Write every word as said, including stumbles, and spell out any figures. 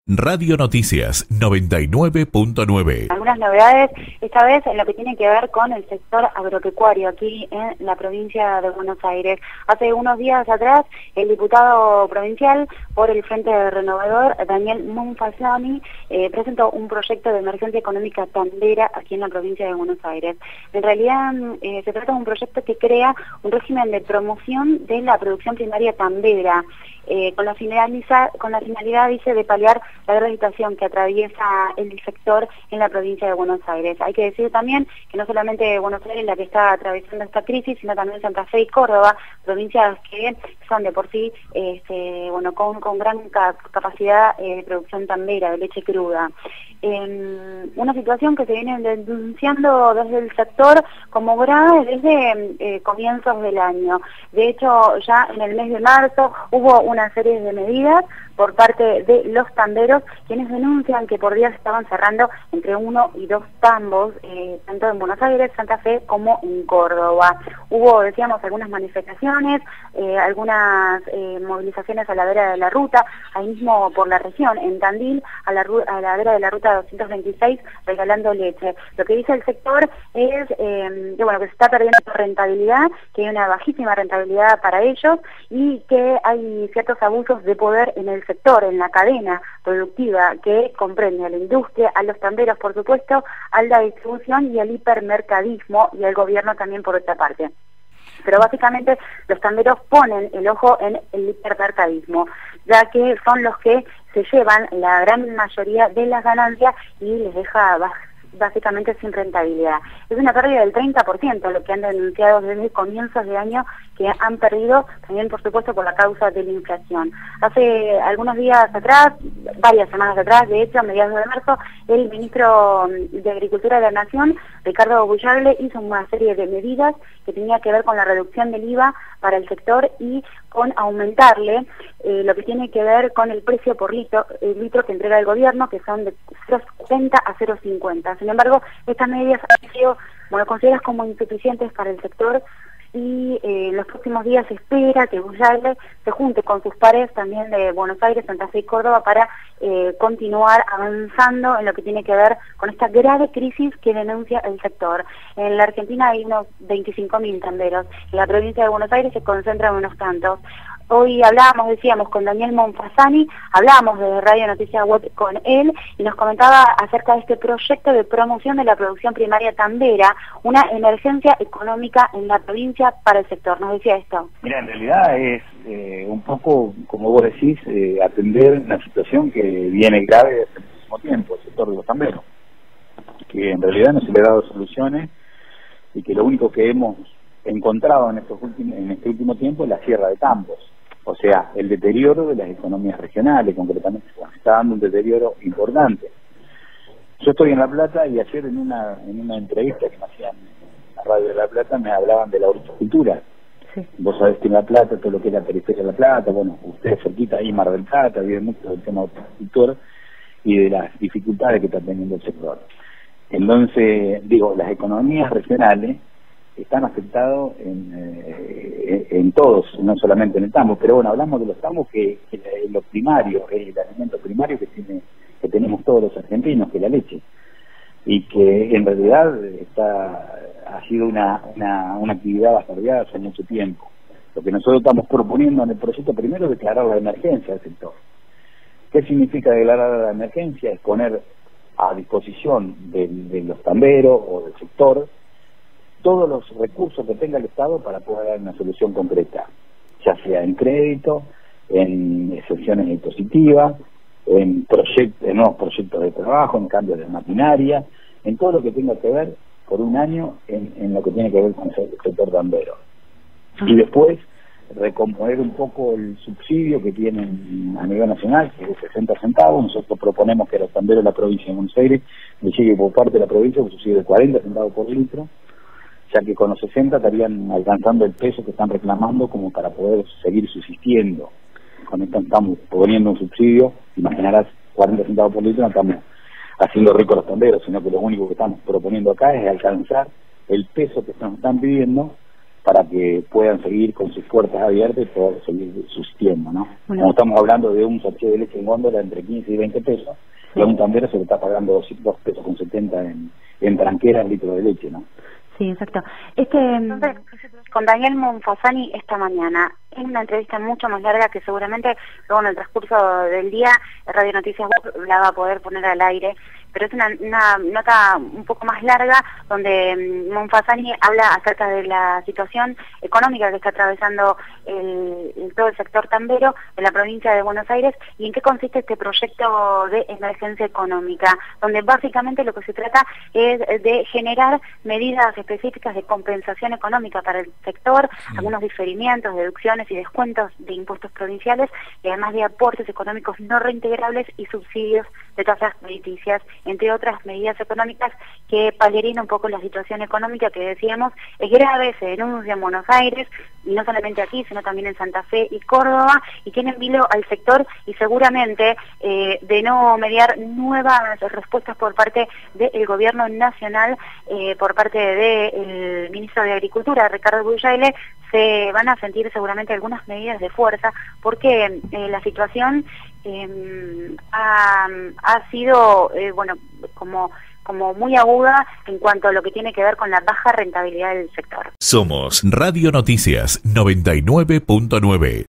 Radio Noticias noventa y nueve punto nueve. Algunas novedades, esta vez en lo que tiene que ver con el sector agropecuario aquí en la provincia de Buenos Aires. Hace unos días atrás, el diputado provincial por el Frente Renovador, Daniel Monfasani, eh, presentó un proyecto de emergencia económica tambera aquí en la provincia de Buenos Aires. En realidad, eh, se trata de un proyecto que crea un régimen de promoción de la producción primaria tambera, eh, con la finalidad, con la finalidad, dice, de paliar la gran situación que atraviesa el sector en la provincia de Buenos Aires. Hay que decir también que no solamente Buenos Aires es la que está atravesando esta crisis, sino también Santa Fe y Córdoba, provincias que son de por sí, este, bueno, con, con gran cap capacidad eh, de producción tambera, de leche cruda. Eh, una situación que se viene denunciando desde el sector como grave desde eh, comienzos del año. De hecho, ya en el mes de marzo hubo una serie de medidas por parte de los tamberos, quienes denuncian que por días estaban cerrando entre uno y dos tambos, eh, tanto en Buenos Aires, Santa Fe, como en Córdoba. Hubo, decíamos, algunas manifestaciones, eh, algunas eh, movilizaciones a la vera de la ruta, ahí mismo por la región, en Tandil, a la, a la vera de la ruta doscientos veintiséis, regalando leche. Lo que dice el sector es eh, que, bueno, que se está perdiendo rentabilidad, que hay una bajísima rentabilidad para ellos y que hay ciertos abusos de poder en el sector, en la cadena productiva que comprende a la industria, a los tamberos, por supuesto, a la distribución y al hipermercadismo y al gobierno también por otra parte. Pero básicamente los tamberos ponen el ojo en el hipermercadismo, ya que son los que se llevan la gran mayoría de las ganancias y les deja básicamente sin rentabilidad. Es una pérdida del treinta por ciento lo que han denunciado desde comienzos de año, que han perdido también, por supuesto, por la causa de la inflación. Hace algunos días atrás, varias semanas atrás, de hecho, a mediados de marzo, el ministro de Agricultura de la Nación, Ricardo Bullrich, hizo una serie de medidas que tenía que ver con la reducción del I V A para el sector y con aumentarle eh, lo que tiene que ver con el precio por litro, el litro que entrega el gobierno, que son de cero coma setenta a cero coma cincuenta. Sin embargo, estas medidas han sido, bueno, consideradas como insuficientes para el sector y eh, en los próximos días se espera que Bullrich se junte con sus pares también de Buenos Aires, Santa Fe y Córdoba para eh, continuar avanzando en lo que tiene que ver con esta grave crisis que denuncia el sector. En la Argentina hay unos veinticinco mil tamberos, en la provincia de Buenos Aires se concentran unos tantos. Hoy hablábamos, decíamos, con Daniel Monfasani, hablábamos de Radio Noticias Web con él y nos comentaba acerca de este proyecto de promoción de la producción primaria tambera, una emergencia económica en la provincia para el sector. Nos decía esto. Mira, en realidad es eh, un poco, como vos decís, eh, atender una situación que viene grave desde hace muchísimo tiempo, el sector de los tamberos, que en realidad no se le ha dado soluciones y que lo único que hemos encontrado en, estos últimos, en este último tiempo es la cierre de tambos. O sea, el deterioro de las economías regionales, concretamente, bueno, está dando un deterioro importante. Yo estoy en La Plata y ayer en una en una entrevista que me hacían en la radio de La Plata me hablaban de la horticultura. Sí. Vos sabés que en La Plata, todo lo que es la periferia de La Plata, bueno, ustedes cerquita ahí, Mar del Plata, viven mucho del tema horticultor y de las dificultades que está teniendo el sector. Entonces, digo, las economías regionales están afectados en, eh, en todos, no solamente en el tambo, pero bueno, hablamos de los tambos que, que lo primario, el alimento primario que tiene que tenemos todos los argentinos, que es la leche, y que en realidad está ha sido una, una, una actividad bastardeada hace mucho tiempo. Lo que nosotros estamos proponiendo en el proyecto primero es declarar la emergencia del sector. ¿Qué significa declarar la emergencia? Es poner a disposición de, de los tamberos o del sector todos los recursos que tenga el Estado para poder dar una solución concreta, ya sea en crédito, en excepciones impositivas, en, proyectos, en nuevos proyectos de trabajo, en cambios de maquinaria, en todo lo que tenga que ver por un año en, en lo que tiene que ver con el sector tambero. Y después recomponer un poco el subsidio que tienen a nivel nacional, que es de sesenta centavos. Nosotros proponemos que a los tamberos de la provincia de Buenos Aires le llegue por parte de la provincia un subsidio de cuarenta centavos por litro, ya que con los sesenta estarían alcanzando el peso que están reclamando como para poder seguir subsistiendo. Con esto estamos poniendo un subsidio, imaginarás, cuarenta centavos por litro, no estamos haciendo ricos los tamberos, sino que lo único que estamos proponiendo acá es alcanzar el peso que nos están pidiendo para que puedan seguir con sus puertas abiertas y poder seguir subsistiendo, ¿no? Bueno. Como estamos hablando de un sachet de leche en góndola entre quince y veinte pesos, y a un tambero se le está pagando dos pesos con setenta en, en tranquera el litro de leche, ¿no? Sí, exacto. Este, Entonces, con Daniel Monfasani esta mañana, en una entrevista mucho más larga que seguramente luego en el transcurso del día Radio Noticias Web la va a poder poner al aire, pero es una, una nota un poco más larga donde Monfasani habla acerca de la situación económica que está atravesando el, el, todo el sector tambero de la provincia de Buenos Aires y en qué consiste este proyecto de emergencia económica, donde básicamente lo que se trata es de generar medidas específicas de compensación económica para el sector, sí. algunos diferimientos, deducciones y descuentos de impuestos provinciales y además de aportes económicos no reintegrables y subsidios de tasas crediticias, entre otras medidas económicas que paliarían un poco la situación económica que decíamos es grave, se denuncia en Buenos Aires, y no solamente aquí, sino también en Santa Fe y Córdoba, y tienen vilo al sector y seguramente eh, de no mediar nuevas respuestas por parte del gobierno nacional, eh, por parte del ministro de Agricultura, Ricardo Bujaile, se van a sentir seguramente algunas medidas de fuerza, porque eh, la situación eh, ha, ha sido, eh, bueno, como, como muy aguda en cuanto a lo que tiene que ver con la baja rentabilidad del sector. Somos Radio Noticias noventa y nueve punto nueve.